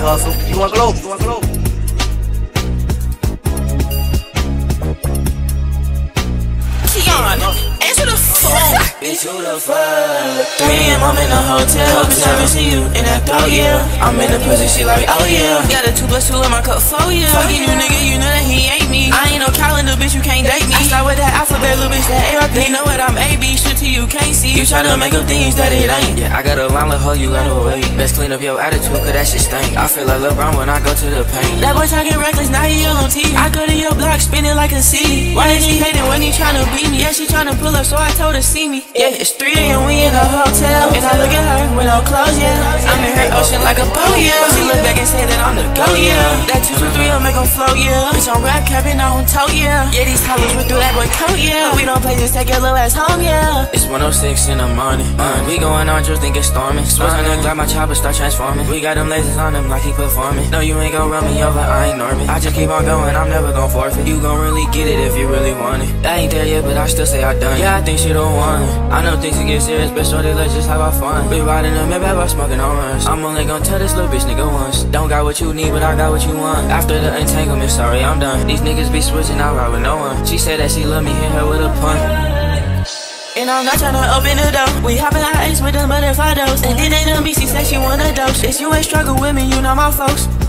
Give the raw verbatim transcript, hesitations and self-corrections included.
side hustle. You want glow? You want glow? Keon, answer the phone. Bitch, who the fuck? three A M I'm in the hotel. Bitch, I see you in that throw, yeah. I'm in the pussy, she like, oh yeah. Got a two plus two in my cup, four, yeah. Fucking you, nigga, you know that he ain't me. I ain't no calendar, bitch, you can't date me. I start with that alphabet, little bitch, that A R P. They know what I'm A, B, shit to you can't see. You tryna make up things that it ain't. Yeah, I got a line with her, you got no way. Best clean up your attitude, cause that shit stink. I feel like LeBron when I go to the paint. That boy talking reckless, now he all on T V. I go to your block, spinning like a C. Why is he hating when he tryna beat me? Yeah, she tryna pull up, so I told her see me. Yeah, it's three A M we in the hotel, and I look at her with no clothes, yeah. I'm in her ocean like a boat, yeah. She look back and say that I'm the go, yeah. That two two three will make them flow, yeah. Bitch on rap capping on toe, yeah. Yeah, these hollers went through that boy coat, yeah. We don't play, just take your little ass home, yeah. It's one oh six in the morning. Uh, we going on, just think it's storming. Switch on the glide, my chopper start transforming. We got them lasers on them like he performing. No, you ain't gon' run me over, I ain't norming. I just keep on going, I'm never gon' forfeit. You gon' really get it if you really want it. I ain't there yet, but I still say I done it. Yeah, I think she don't want it. I know things to get serious, but shorty let's just have our fun. We riding the map while smoking on runs. I'm only gon' tell this little bitch nigga once. Don't got what you need, but I got what you want. After the entanglement, sorry, I'm done. These niggas be switching, I ride with no one. She said that she love me, hit her with a pun. And I'm not tryna open the door. We hoppin' our ice with them butterfly doors. And then they done me, she said she want a dose. If you ain't struggle with me, you know my folks.